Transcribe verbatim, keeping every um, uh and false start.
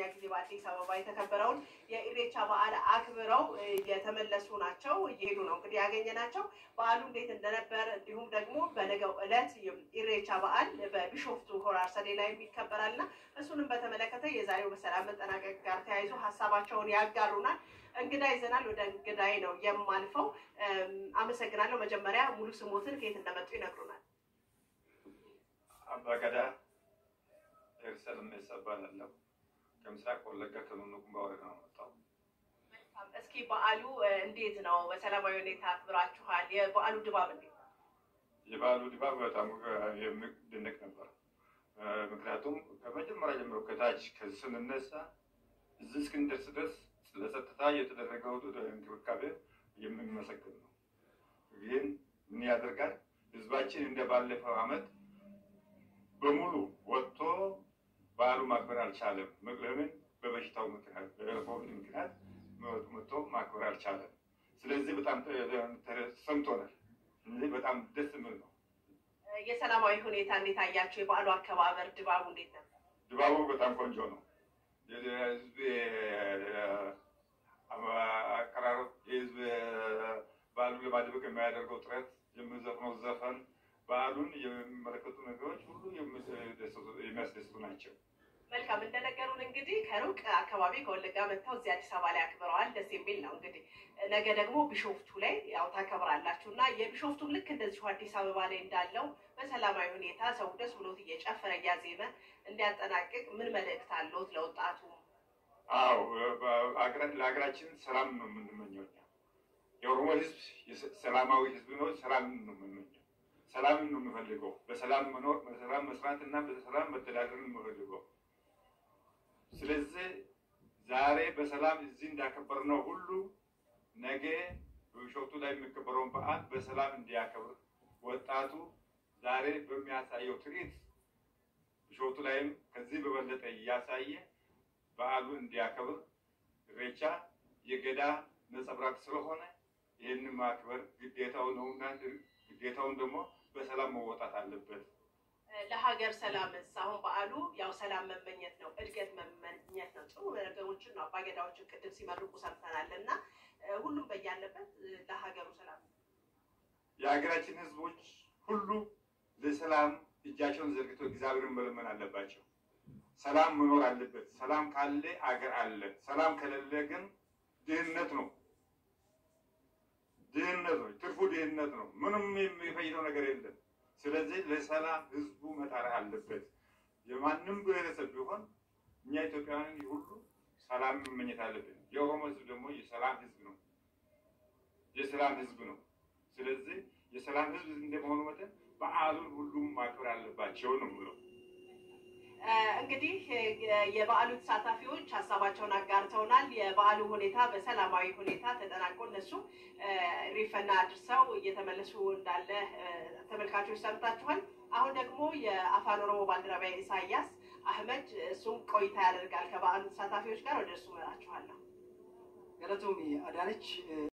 ጊዜ በአዲስ አበባ የተከበረውን የኢሬቻ በዓል አክብረው የተመለሱ ናቸው እየሄዱ ነው እንግዲህ ያገኘናቸው በዓሉ እንዴት እንደነበር እንዲሁም ደግሞ በነገው ዕለት ኢሬቻ በዓል በቢሾፍቱ ሆራ አርሰዴ ላይ የሚከበራልና እሱንም በተመለከተ የዛሬው በሰላም መጠናቀቅ ጋር ተያይዞ ሐሳባቸውን ያጋሩናል እንግዳ ይዘናል ወደ እንግዳይ ነው የማልፈው አመሰግናለሁ መጀመሪያ ሙሉ ስሞትን ከየት እንደመጡ ይነግሩናል አባገዳ እርሰልም ይሰባናል ከምስራቅ ወለጋ ከመንቁም ባወራ ነው መጣው እስኪ በዓሉ እንዴት ነው በሰላማዊ ሁኔታ አክብራችኋል የበዓሉ ድባብ እንዴት ነው የበዓሉ ድባብ በጣም የሚደነቅ ነበር ምክንያቱም ከመጀመሪያ ጀምሮ ከታች ከስንነሳ እዚህ እስክንደርስ ድረስ ለሰጥታ የተደረገው እንክብካቤ የሚመሰገን ነው ግን ምን ያደርጋል ህዝባችን እንደባለፈው አመት በሙሉ ወጥቶ በዓሉ ማክበር አልቻለም ለምን በበሽታው ምክንያት በኮቪድ ምክንያት መጥቶ ማክበር አልቻለም ስለዚህ በጣም ተሰምቶናል እንዴ በጣም ደስ የሚል ነው የሰላማዊ ሁኔታ እንዴት አያችሁ የበዓሉ አከባበር ድባቡ እንዴት ነበር ድባቡ በጣም ቆንጆ ነው የህዝብ አቀራረብ የህዝብ በዓሉ ለማድመቅ የሚያደርገው ጥረት የሚዘፍነው ዘፈን በዓሉን የሚመለከቱ ነገሮች ሁሉ የሚያስደስቱ ናቸው መልካም እንደነገሩን እንግዲህ ከሩቅ አካባቢ ከወለጋ መጥተው እዚህ አዲስ አበባ ላይ አክብረዋል ደስ የሚል ነው እንግዲህ ነገ ደግሞ ቢሾፍቱ ላይ ያው ታከብራላችሁና የቢሾፍቱ ልክ እንደዚህ አዲስ አበባ ላይ እንዳለው በሰላማዊ ሁኔታ ሰው ደስ ብሎት እየጨፈረ ያዜመ እንዲያጠናቅቅ ምን መልእክት አለው ለወጣቱ አው ለሀገራችን ሰላም ነው የምንመኘው የኦሮሞ ህዝብ ሰላማዊ ህዝብ ነው ሰላም ነው የምንመኘው ሰላም ነው የምንፈልገው በሰላም መኖር በሰላም መስራትና በሰላም መተዳደር ነው የምንፈልገው ስለዚህ ዛሬ በሰላም እዚህ እንዳከበርነው ሁሉ ነገ በቢሾፍቱ ላይ የሚከበረውን በዓል በሰላም እንዲያከብር ወጣቱ ዛሬ በሚያሳየው ትርኢት ቢሾፍቱ ላይም ከዚህ በበለጠ ያሳየ በዓሉን እንዲያከብር ኢሬቻ የገዳ ነጸብራቅ ስለሆነ ይሄንን ማክበር ግዴታው ነውና ግዴታውን ደግሞ በሰላም መወጣት አለበት ለሀገር ሰላም ሳይሆን በዓሉ ያው ሰላም መመኘት ነው እድገት መመኘት ነው ጥሩ ነገሮችን ነው አባገዳዎችን ቅድም ሲመርቁ ሰምተናልና ሁሉም በያለበት ለሀገሩ ሰላም የሀገራችን ህዝቦች ሁሉ ለሰላም እጃቸውን ዘርግተው እግዚአብሔርን መለመን አለባቸው ሰላም መኖር አለበት ሰላም ካለ አገር አለ ሰላም ከሌለ ግን ድህነት ነው ድህነት ነው ትርፉ ድህነት ነው ምንም የሚፈይደው ነገር የለም ስለዚህ ለሰላም ህዝቡ መጣር አለበት የማንንም ብሔረሰብ ቢሆን እኛ ኢትዮጵያውያን ሁሉ ሰላም መመኘት አለብን የኦሮሞ ህዝብ ደግሞ የሰላም ህዝብ ነው የሰላም ህዝብ ነው ስለዚህ የሰላም ህዝብ እንደመሆኑ መጠን በዓሉን ሁሉም ማክበር አለባቸው ነው ብለው እንግዲህ የበዓሉ ተሳታፊዎች ሐሳባቸውን አጋርተውናል የበዓሉ ሁኔታ በሰላማዊ ሁኔታ ተጠናቆ እነሱ ሪፈና አድርሰው እየተመለሱ እንዳለ ተመልካቾች ሰምታችኋል አሁን ደግሞ የአፋን ኦሮሞ ባልደረባ ኢሳያስ አህመድ እሱም ቆይታ ያደርጋል ከበዓሉ ተሳታፊዎች ጋር ወደሱ መራችኋለሁ ገለቶሚ አዳነች